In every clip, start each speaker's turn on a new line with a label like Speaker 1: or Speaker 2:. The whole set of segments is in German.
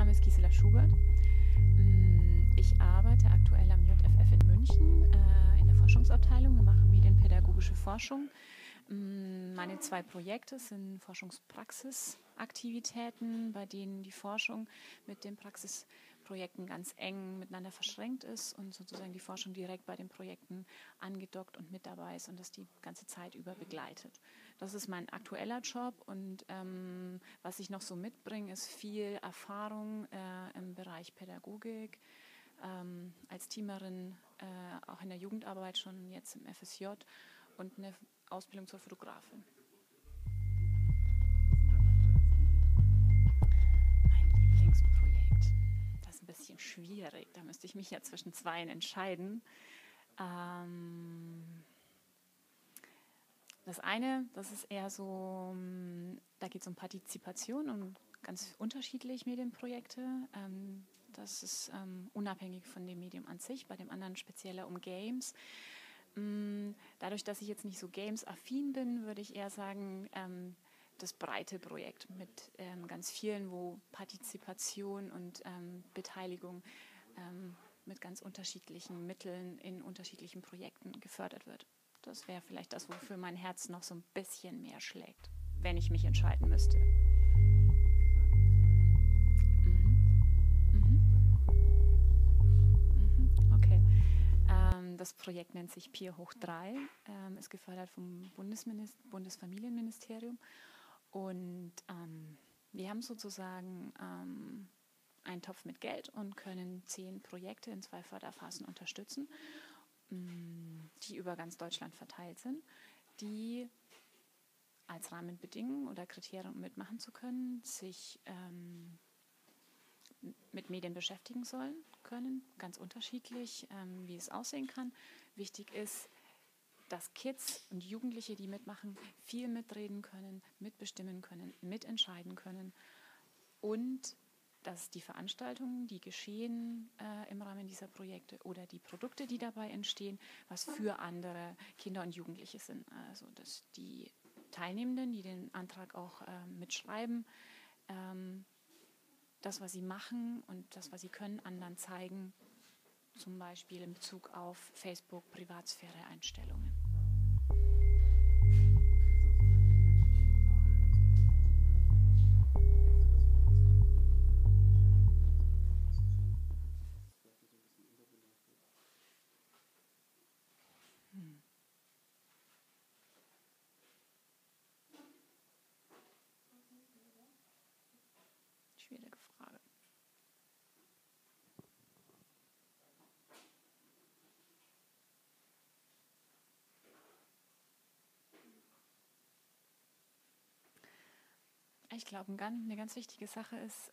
Speaker 1: Name ist Gisela Schubert. Ich arbeite aktuell am JFF in München in der Forschungsabteilung. Wir machen medienpädagogische Forschung. Meine zwei Projekte sind Forschungspraxisaktivitäten, bei denen die Forschung mit den Praxisprojekten ganz eng miteinander verschränkt ist und sozusagen die Forschung direkt bei den Projekten angedockt und mit dabei ist und das die ganze Zeit über begleitet. Das ist mein aktueller Job und was ich noch so mitbringe, ist viel Erfahrung im Bereich Pädagogik, als Teamerin, auch in der Jugendarbeit schon jetzt im FSJ und eine Ausbildung zur Fotografin. Mein Lieblingsprojekt, das ist ein bisschen schwierig, da müsste ich mich ja zwischen zweien entscheiden. Das eine, das ist eher so, da geht es um Partizipation und ganz unterschiedlich Medienprojekte. Das ist unabhängig von dem Medium an sich, bei dem anderen spezieller um Games. Dadurch, dass ich jetzt nicht so games-affin bin, würde ich eher sagen, das breite Projekt mit ganz vielen, wo Partizipation und Beteiligung mit ganz unterschiedlichen Mitteln in unterschiedlichen Projekten gefördert wird. Das wäre vielleicht das, wofür mein Herz noch so ein bisschen mehr schlägt, wenn ich mich entscheiden müsste. Okay. Das Projekt nennt sich Peer hoch 3, ist gefördert vom Bundesfamilienministerium und wir haben sozusagen einen Topf mit Geld und können 10 Projekte in 2 Förderphasen unterstützen, die über ganz Deutschland verteilt sind, die als Rahmenbedingungen oder Kriterien, um mitmachen zu können, sich mit Medien beschäftigen können, ganz unterschiedlich, wie es aussehen kann. Wichtig ist, dass Kids und Jugendliche, die mitmachen, viel mitreden können, mitbestimmen können, mitentscheiden können und dass die Veranstaltungen, die geschehen im Rahmen dieser Projekte oder die Produkte, die dabei entstehen, was für andere Kinder und Jugendliche sind. Also dass die Teilnehmenden, die den Antrag auch mitschreiben, das, was sie machen und das, was sie können, anderen zeigen, zum Beispiel in Bezug auf Facebook, Privatsphäre-Einstellungen. Schwierige Frage. Ich glaube, eine ganz wichtige Sache ist,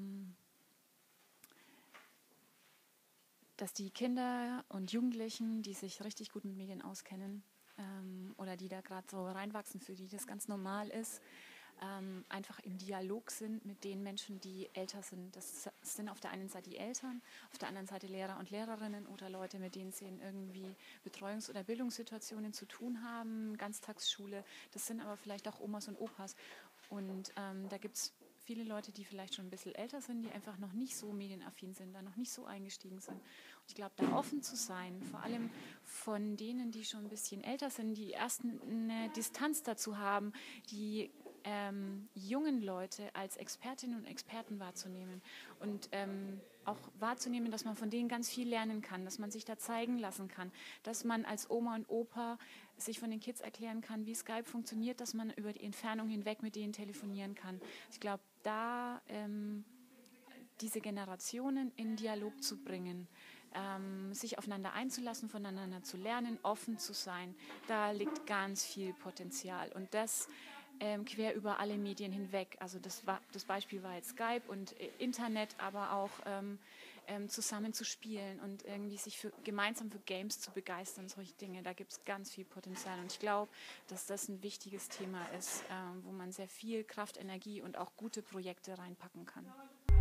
Speaker 1: dass die Kinder und Jugendlichen, die sich richtig gut mit Medien auskennen oder die da gerade so reinwachsen, für die das ganz normal ist, einfach im Dialog sind mit den Menschen, die älter sind. Das sind auf der einen Seite die Eltern, auf der anderen Seite Lehrer und Lehrerinnen oder Leute, mit denen sie in irgendwie Betreuungs- oder Bildungssituationen zu tun haben, Ganztagsschule. Das sind aber vielleicht auch Omas und Opas. Und da gibt es viele Leute, die vielleicht schon ein bisschen älter sind, die einfach noch nicht so medienaffin sind, da noch nicht so eingestiegen sind. Und ich glaube, da offen zu sein, vor allem von denen, die schon ein bisschen älter sind, die erst eine Distanz dazu haben, die jungen Leute als Expertinnen und Experten wahrzunehmen und auch wahrzunehmen, dass man von denen ganz viel lernen kann, dass man sich da zeigen lassen kann, dass man als Oma und Opa sich von den Kids erklären kann, wie Skype funktioniert, dass man über die Entfernung hinweg mit denen telefonieren kann. Ich glaube, da diese Generationen in Dialog zu bringen, sich aufeinander einzulassen, voneinander zu lernen, offen zu sein, da liegt ganz viel Potenzial und das quer über alle Medien hinweg. Also das Beispiel war jetzt Skype und Internet, aber auch zusammen zu spielen und irgendwie sich gemeinsam für Games zu begeistern, solche Dinge. Da gibt es ganz viel Potenzial und ich glaube, dass das ein wichtiges Thema ist, wo man sehr viel Kraft, Energie und auch gute Projekte reinpacken kann.